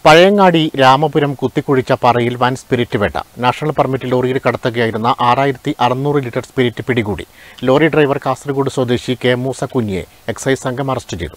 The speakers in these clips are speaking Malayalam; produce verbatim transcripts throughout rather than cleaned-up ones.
പഴയങ്ങാടി രാമപുരം കുത്തിക്കുഴിച്ച പാറയിൽ വൻ സ്പിരിറ്റ് വേട്ട. നാഷണൽ പെർമിറ്റ് ലോറിയിൽ കടത്തുകയായിരുന്ന ആറായിരത്തി അറുന്നൂറ് ലിറ്റർ സ്പിരിറ്റ് പിടികൂടി. ലോറി ഡ്രൈവർ കാസർഗോഡ് സ്വദേശി കെ മൂസ കുഞ്ഞിയെ എക്സൈസ് സംഘം അറസ്റ്റ് ചെയ്തു.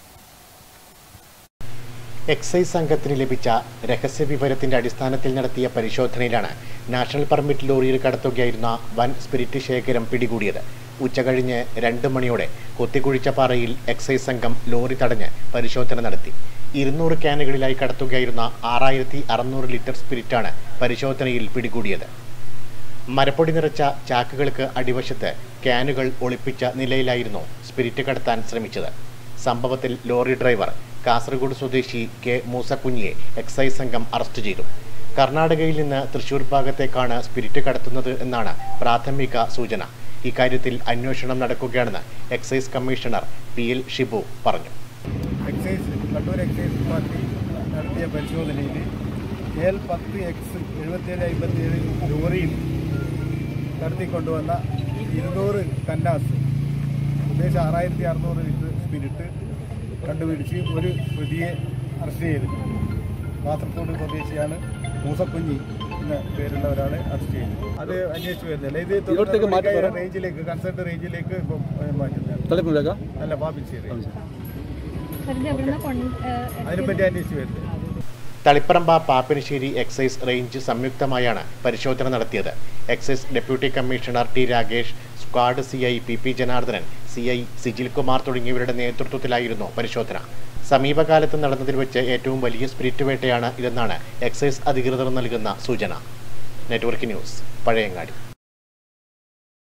എക്സൈസ് സംഘത്തിന് ലഭിച്ച രഹസ്യവിവരത്തിന്റെ അടിസ്ഥാനത്തിൽ നടത്തിയ പരിശോധനയിലാണ് നാഷണൽ പെർമിറ്റ് ലോറിയിൽ കടത്തുകയായിരുന്ന വൻ സ്പിരിറ്റ് ശേഖരം പിടികൂടിയത്. ഉച്ചകഴിഞ്ഞ് രണ്ട് മണിയോടെ കുത്തിക്കുഴിച്ച പാറയിൽ എക്സൈസ് സംഘം ലോറി തടഞ്ഞ് പരിശോധന നടത്തി. ഇരുന്നൂറ് ക്യാനുകളിലായി കടത്തുകയായിരുന്ന ആറായിരത്തി അറുന്നൂറ് ലിറ്റർ സ്പിരിറ്റാണ് പരിശോധനയിൽ പിടികൂടിയത്. മരപ്പൊടി നിറച്ച ചാക്കുകൾക്ക് അടിവശത്ത് ക്യാനുകൾ ഒളിപ്പിച്ച നിലയിലായിരുന്നു സ്പിരിറ്റ് കടത്താൻ ശ്രമിച്ചത്. സംഭവത്തിൽ ലോറി ഡ്രൈവർ കാസർഗോഡ് സ്വദേശി കെ മൂസ കുഞ്ഞിയെ എക്സൈസ് സംഘം അറസ്റ്റ് ചെയ്തു. കർണാടകയിൽ നിന്ന് തൃശൂർ ഭാഗത്തേക്കാണ് സ്പിരിറ്റ് കടത്തുന്നത് എന്നാണ് പ്രാഥമിക സൂചന. ഇക്കാര്യത്തിൽ അന്വേഷണം നടക്കുകയാണെന്ന് excise commissioner P L Shibu പറഞ്ഞു. എക്സൈസ് കണ്ണൂർ എക്സൈസ് പാർട്ടി നടത്തിയ പരിശോധനയിൽ എൽ പത്ത് എക്സ് എഴുപത്തിയേഴ് അമ്പത്തിയേഴ് ലോറിയിൽ കടത്തിക്കൊണ്ടുവന്ന ഇരുന്നൂറ് കന്നാസ് ഉദ്ദേശം ആറായിരത്തി അറുന്നൂറ് ലിറ്റർ സ്പിരിറ്റ് കണ്ടുപിടിച്ച് ഒരു പ്രതിയെ അറസ്റ്റ് ചെയ്തിട്ടുണ്ട്. കാസർഗോഡ് സ്വദേശിയാണ് മൂസക്കുഞ്ഞി എന്ന പേരുള്ള ഒരാളെ അറസ്റ്റ് ചെയ്തത്. അത് അന്വേഷിച്ച് വരുന്നില്ല. ഇത് റേഞ്ചിലേക്ക് കൺസൾട്ട് റേഞ്ചിലേക്ക് മാറ്റുന്നത് അല്ല പാപ്പിച്ചേരി അതിനെപ്പറ്റി അന്വേഷിച്ച് വരുന്നത്. തളിപ്പറമ്പ പാപ്പിനിശ്ശേരി എക്സൈസ് റേഞ്ച് സംയുക്തമായാണ് പരിശോധന നടത്തിയത്. Excise deputy commissioner T Ragesh, squad C I P P Janardhanan, C I Sijil Kumar തുടങ്ങിയവരുടെ നേതൃത്വത്തിലായിരുന്നു പരിശോധന. സമീപകാലത്ത് നടന്നതിൽ വെച്ച് ഏറ്റവും വലിയ സ്പിരിറ്റ് വേട്ടയാണ് ഇതെന്നാണ് എക്സൈസ് അധികൃതർ നൽകുന്ന സൂചന. Network news, Pazhayangadi.